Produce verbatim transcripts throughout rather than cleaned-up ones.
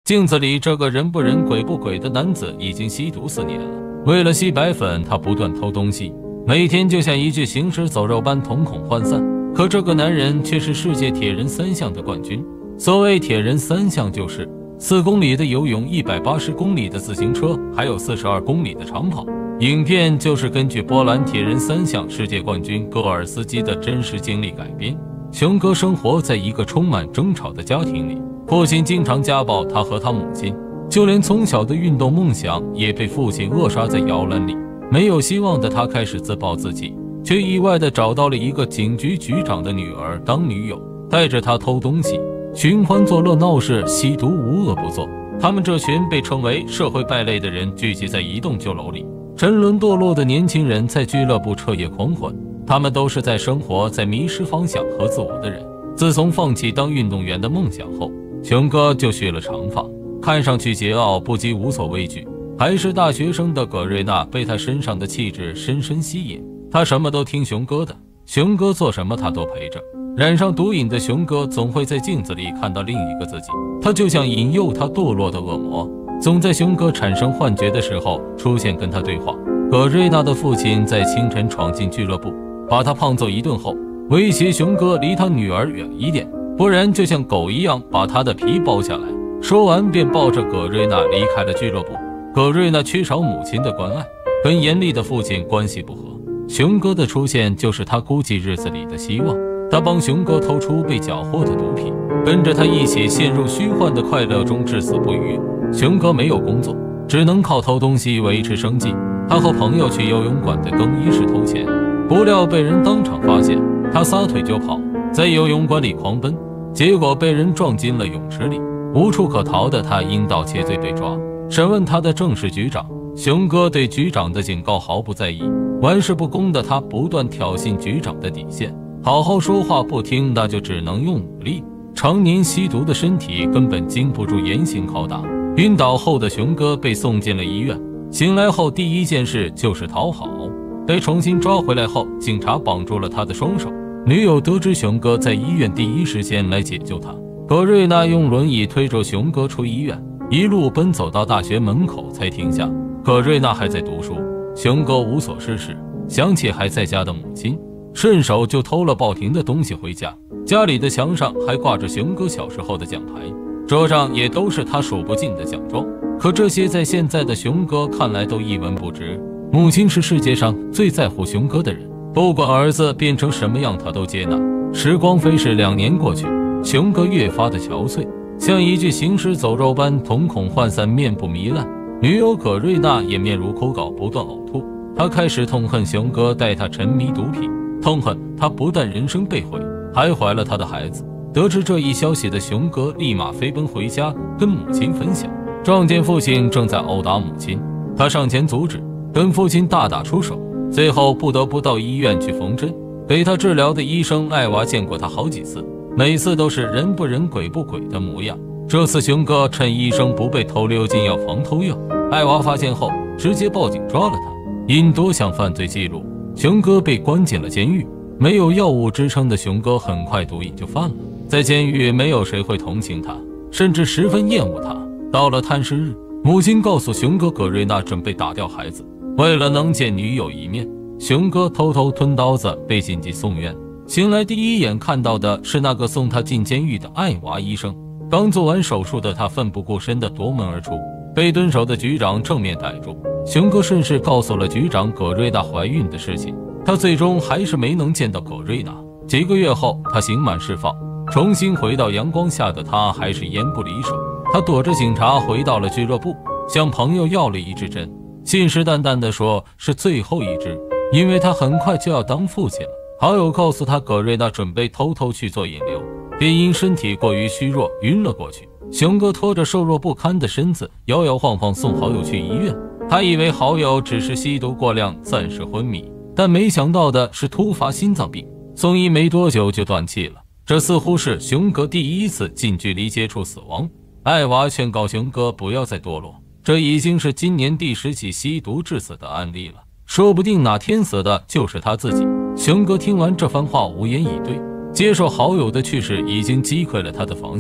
镜子里这个人不人鬼不鬼的男子已经吸毒四年了，为了吸白粉，他不断偷东西，每天就像一具行尸走肉般瞳孔涣散。可这个男人却是世界铁人三项的冠军。所谓铁人三项，就是四公里的游泳、一百八十公里的自行车，还有四十二公里的长跑。影片就是根据波兰铁人三项世界冠军戈尔斯基的真实经历改编。熊哥生活在一个充满争吵的家庭里，父亲经常家暴他和他母亲，就连从小的运动梦想也被父亲扼杀在摇篮里。没有希望的他开始自暴自弃，却意外地找到了一个警局局长的女儿当女友，带着她偷东西，寻欢作乐，闹事吸毒，无恶不作。他们这群被称为社会败类的人聚集在一栋旧楼里，沉沦堕落的年轻人在俱乐部彻夜狂欢。他们都是在生活在迷失方向和自我的人。自从放弃当运动员的梦想后，熊哥就蓄了长发，看上去桀骜不羁，无所畏惧。还是大学生的葛瑞娜被他身上的气质深深吸引，他什么都听熊哥的，熊哥做什么他都陪着。染上毒瘾的熊哥总会在镜子里看到另一个自己，他就像引诱他堕落的恶魔，总在熊哥产生幻觉的时候出现跟他对话。葛瑞娜的父亲在清晨闯进俱乐部，把他胖揍一顿后，威胁熊哥离他女儿远一点，不然就像狗一样把他的皮剥下来。说完便抱着葛瑞娜离开了俱乐部。葛瑞娜缺少母亲的关爱，跟严厉的父亲关系不和，熊哥的出现就是他孤寂日子里的希望。他帮熊哥偷出被缴获的毒品，跟着他一起陷入虚幻的快乐中，至死不渝。熊哥没有工作，只能靠偷东西维持生计。他和朋友去游泳馆的更衣室偷钱，不料被人当场发现，他撒腿就跑，在游泳馆里狂奔，结果被人撞进了泳池里。无处可逃的他因盗窃罪被抓，审问他的正是局长。熊哥对局长的警告毫不在意，玩世不恭的他不断挑衅局长的底线，好好说话不听，那就只能用武力。常年吸毒的身体根本经不住严刑拷打，晕倒后的熊哥被送进了医院。醒来后第一件事就是讨好，被重新抓回来后，警察绑住了他的双手。女友得知熊哥在医院，第一时间来解救他。葛瑞娜用轮椅推着熊哥出医院，一路奔走到大学门口才停下。葛瑞娜还在读书，熊哥无所事事，想起还在家的母亲，顺手就偷了报亭的东西回家。家里的墙上还挂着熊哥小时候的奖牌，桌上也都是他数不尽的奖状。可这些在现在的熊哥看来都一文不值。母亲是世界上最在乎熊哥的人，不管儿子变成什么样，他都接纳。时光飞逝，两年过去，熊哥越发的憔悴，像一具行尸走肉般瞳孔涣散，面部糜烂。女友葛瑞娜也面如枯槁，不断呕吐。她开始痛恨熊哥带她沉迷毒品，痛恨他不但人生被毁，还怀了他的孩子。得知这一消息的熊哥立马飞奔回家跟母亲分享，撞见父亲正在殴打母亲，他上前阻止，跟父亲大打出手，最后不得不到医院去缝针。给他治疗的医生艾娃见过他好几次，每次都是人不人鬼不鬼的模样。这次熊哥趁医生不备偷溜进药房偷药，艾娃发现后直接报警抓了他。因多项犯罪记录，熊哥被关进了监狱。没有药物支撑的熊哥很快毒瘾就犯了，在监狱没有谁会同情他，甚至十分厌恶他。到了探视日，母亲告诉熊哥葛瑞娜准备打掉孩子，为了能见女友一面，熊哥偷偷吞刀子，被紧急送院。醒来第一眼看到的是那个送他进监狱的艾娃医生。刚做完手术的他奋不顾身地夺门而出，被蹲守的局长正面逮住。熊哥顺势告诉了局长葛瑞娜怀孕的事情，他最终还是没能见到葛瑞娜。几个月后，他刑满释放，重新回到阳光下的他还是烟不离手。他躲着警察回到了俱乐部，向朋友要了一支针，信誓旦旦地说是最后一支，因为他很快就要当父亲了。好友告诉他葛瑞娜准备偷偷去做引流，便因身体过于虚弱晕了过去。熊哥拖着瘦弱不堪的身子摇摇晃晃送好友去医院，他以为好友只是吸毒过量暂时昏迷，但没想到的是突发心脏病，送医没多久就断气了。这似乎是熊哥第一次近距离接触死亡。艾娃劝告熊哥不要再堕落，这已经是今年第十起吸毒致死的案例了，说不定哪天死的就是他自己。熊哥听完这番话无言以对，接受好友的去世已经击溃了他的防线。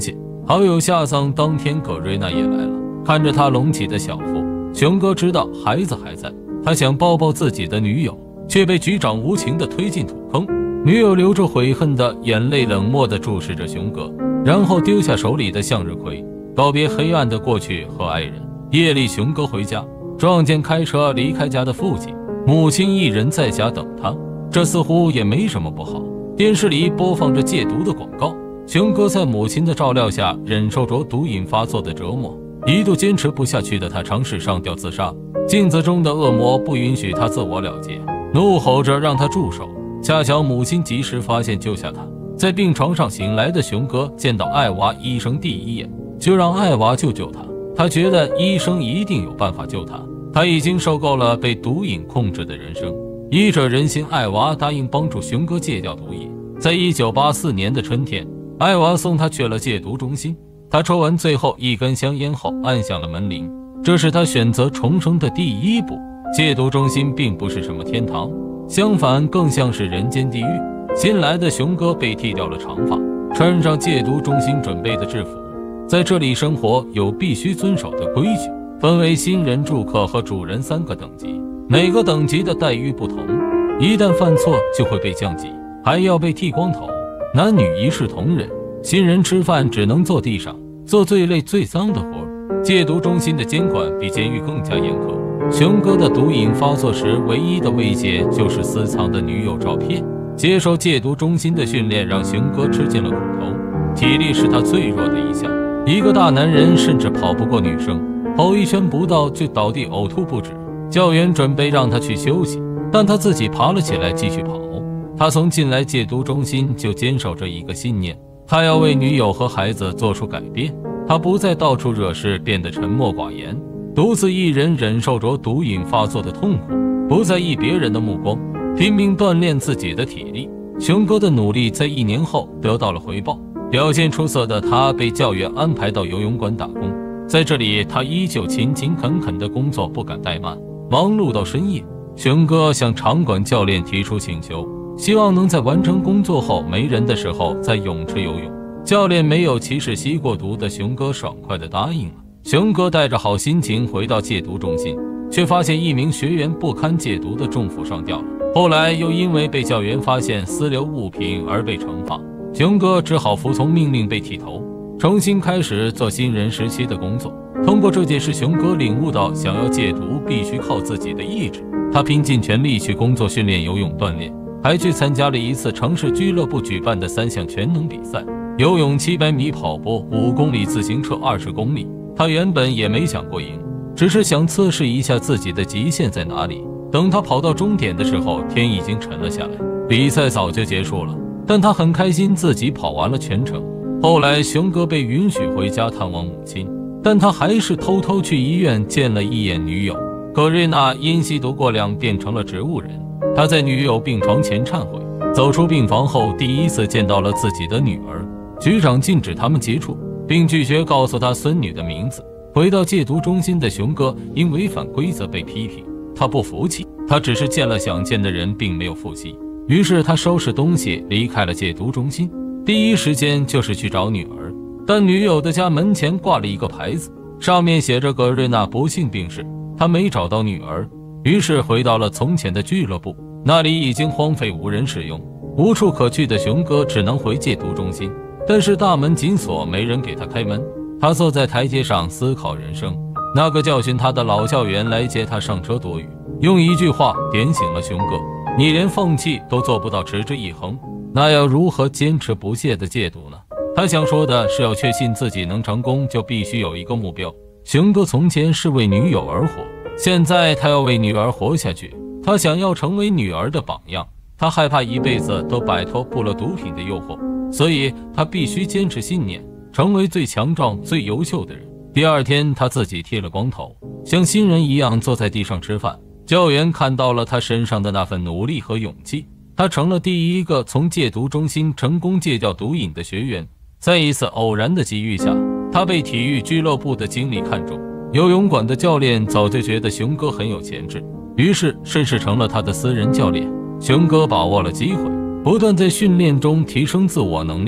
好友夏桑当天葛瑞娜也来了，看着他隆起的小腹，熊哥知道孩子还在，他想抱抱自己的女友，却被局长无情地推进土坑。女友流着悔恨的眼泪，冷漠地注视着熊哥，然后丢下手里的向日葵，告别黑暗的过去和爱人。夜里，熊哥回家，撞见开车离开家的父亲，母亲一人在家等他，这似乎也没什么不好。电视里播放着戒毒的广告，熊哥在母亲的照料下忍受着毒瘾发作的折磨，一度坚持不下去的他尝试上吊自杀。镜子中的恶魔不允许他自我了结，怒吼着让他住手。恰巧母亲及时发现救下他。在病床上醒来的熊哥见到艾娃医生第一眼就让艾娃救救他，他觉得医生一定有办法救他。他已经受够了被毒瘾控制的人生。医者仁心，艾娃答应帮助熊哥戒掉毒瘾。在一九八四年的春天，艾娃送他去了戒毒中心。他抽完最后一根香烟后按响了门铃，这是他选择重生的第一步。戒毒中心并不是什么天堂，相反更像是人间地狱。新来的熊哥被剃掉了长发，穿上戒毒中心准备的制服。在这里生活有必须遵守的规矩，分为新人、住客和主人三个等级，每个等级的待遇不同，一旦犯错就会被降级，还要被剃光头，男女一视同仁。新人吃饭只能坐地上，做最累最脏的活。戒毒中心的监管比监狱更加严苛。熊哥的毒瘾发作时唯一的慰藉就是私藏的女友照片。接受戒毒中心的训练让熊哥吃尽了苦头，体力是他最弱的一项。一个大男人甚至跑不过女生，跑一圈不到就倒地呕吐不止。教员准备让他去休息，但他自己爬了起来继续跑。他从进来戒毒中心就坚守着一个信念，他要为女友和孩子做出改变。他不再到处惹事，变得沉默寡言，独自一人忍受着毒瘾发作的痛苦，不在意别人的目光，拼命锻炼自己的体力。熊哥的努力在一年后得到了回报，表现出色的他被教员安排到游泳馆打工。在这里，他依旧勤勤恳恳的工作，不敢怠慢，忙碌到深夜。熊哥向场馆教练提出请求，希望能在完成工作后没人的时候在泳池游泳。教练没有歧视吸过毒的熊哥，爽快地答应了。熊哥带着好心情回到戒毒中心，却发现一名学员不堪戒毒的重负上吊了。后来又因为被教员发现私留物品而被惩罚，熊哥只好服从命令被剃头，重新开始做新人时期的工作。通过这件事，熊哥领悟到想要戒毒必须靠自己的意志。他拼尽全力去工作、训练、游泳、锻炼，还去参加了一次城市俱乐部举办的三项全能比赛：游泳七百米、跑步五公里、自行车二十公里。他原本也没想过赢，只是想测试一下自己的极限在哪里。等他跑到终点的时候，天已经沉了下来，比赛早就结束了。但他很开心自己跑完了全程。后来熊哥被允许回家探望母亲，但他还是偷偷去医院见了一眼女友。葛瑞娜因吸毒过量变成了植物人，他在女友病床前忏悔，走出病房后第一次见到了自己的女儿。局长禁止他们接触，并拒绝告诉他孙女的名字。回到戒毒中心的熊哥因违反规则被批评，他不服气，他只是见了想见的人，并没有复习。于是他收拾东西离开了戒毒中心，第一时间就是去找女儿。但女友的家门前挂了一个牌子，上面写着葛瑞娜不幸病逝，他没找到女儿。于是回到了从前的俱乐部，那里已经荒废无人使用，无处可去的熊哥只能回戒毒中心。但是大门紧锁，没人给他开门。他坐在台阶上思考人生。那个教训他的老教员来接他上车躲雨，用一句话点醒了熊哥：你连放弃都做不到持之以恒，那要如何坚持不懈的戒毒呢？他想说的是，要确信自己能成功，就必须有一个目标。熊哥从前是为女友而活，现在他要为女儿活下去。他想要成为女儿的榜样，他害怕一辈子都摆脱不了毒品的诱惑，所以他必须坚持信念，成为最强壮、最优秀的人。第二天，他自己剃了光头，像新人一样坐在地上吃饭。教员看到了他身上的那份努力和勇气，他成了第一个从戒毒中心成功戒掉毒瘾的学员。在一次偶然的机遇下，他被体育俱乐部的经理看中，游泳馆的教练早就觉得熊哥很有潜质，于是顺势成了他的私人教练。熊哥把握了机会，不断在训练中提升自我能力。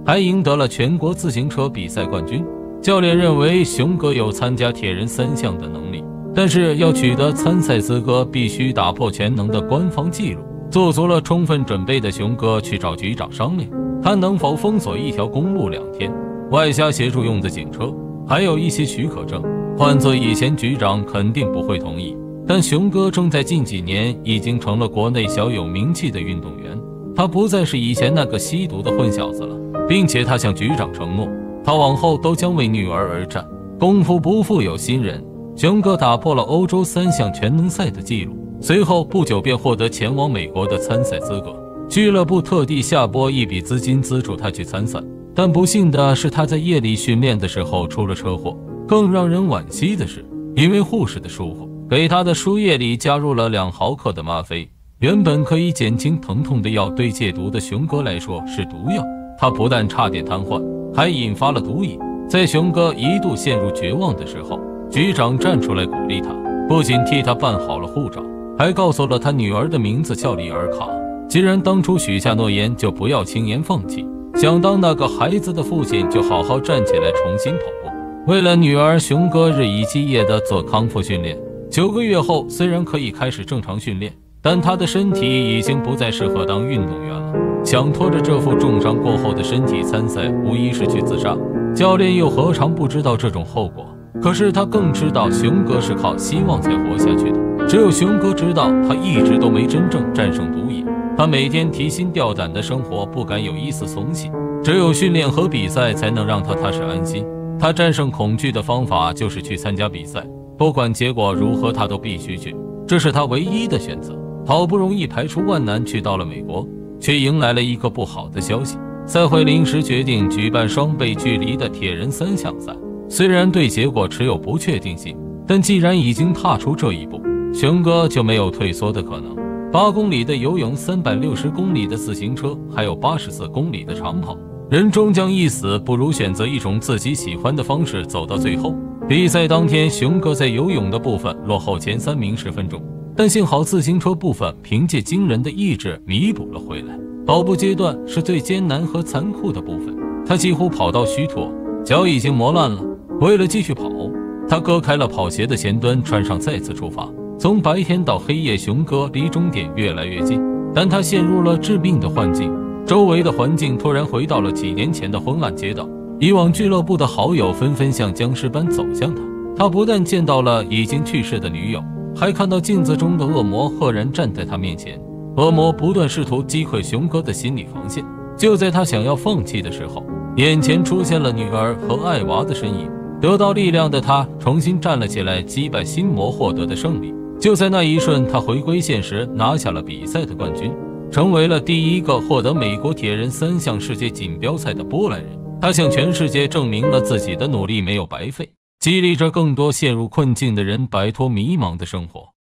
还赢得了全国自行车比赛冠军。教练认为熊哥有参加铁人三项的能力，但是要取得参赛资格，必须打破全能的官方纪录。做足了充分准备的熊哥去找局长商量，他能否封锁一条公路两天，外加协助用的警车，还有一些许可证。换做以前，局长肯定不会同意。但熊哥正在近几年已经成了国内小有名气的运动员，他不再是以前那个吸毒的混小子了，并且他向局长承诺，他往后都将为女儿而战。功夫不负有心人，熊哥打破了欧洲三项全能赛的纪录，随后不久便获得前往美国的参赛资格。俱乐部特地下拨一笔资金资助他去参赛，但不幸的是他在夜里训练的时候出了车祸。更让人惋惜的是，因为护士的疏忽，给他的输液里加入了两毫克的吗啡，原本可以减轻疼痛的药，对戒毒的熊哥来说是毒药。他不但差点瘫痪，还引发了毒瘾。在熊哥一度陷入绝望的时候，局长站出来鼓励他，不仅替他办好了护照，还告诉了他女儿的名字叫里尔卡。既然当初许下诺言，就不要轻言放弃。想当那个孩子的父亲，就好好站起来重新跑步。为了女儿，熊哥日以继夜地做康复训练。九个月后，虽然可以开始正常训练，但他的身体已经不再适合当运动员了。想拖着这副重伤过后的身体参赛，无疑是去自杀。教练又何尝不知道这种后果？可是他更知道熊哥是靠希望才活下去的。只有熊哥知道，他一直都没真正战胜毒瘾。他每天提心吊胆的生活，不敢有一丝松懈。只有训练和比赛才能让他踏实安心。他战胜恐惧的方法就是去参加比赛，不管结果如何，他都必须去，这是他唯一的选择。好不容易排除万难去到了美国，却迎来了一个不好的消息。赛会临时决定举办双倍距离的铁人三项赛，虽然对结果持有不确定性，但既然已经踏出这一步，熊哥就没有退缩的可能。八公里的游泳，三百六十公里的自行车，还有八十四公里的长跑，人终将一死，不如选择一种自己喜欢的方式走到最后。比赛当天，熊哥在游泳的部分落后前三名十分钟，但幸好自行车部分凭借惊人的意志弥补了回来。跑步阶段是最艰难和残酷的部分，他几乎跑到虚脱，脚已经磨烂了。为了继续跑，他割开了跑鞋的前端，穿上再次出发。从白天到黑夜，熊哥离终点越来越近，但他陷入了致命的幻境。周围的环境突然回到了几年前的昏暗街道，以往俱乐部的好友纷纷像僵尸般走向他。他不但见到了已经去世的女友，还看到镜子中的恶魔赫然站在他面前。恶魔不断试图击溃熊哥的心理防线。就在他想要放弃的时候，眼前出现了女儿和爱娃的身影。得到力量的他重新站了起来，击败心魔获得的胜利。就在那一瞬，他回归现实，拿下了比赛的冠军，成为了第一个获得美国铁人三项世界锦标赛的波兰人。他向全世界证明了自己的努力没有白费，激励着更多陷入困境的人摆脱迷茫的生活。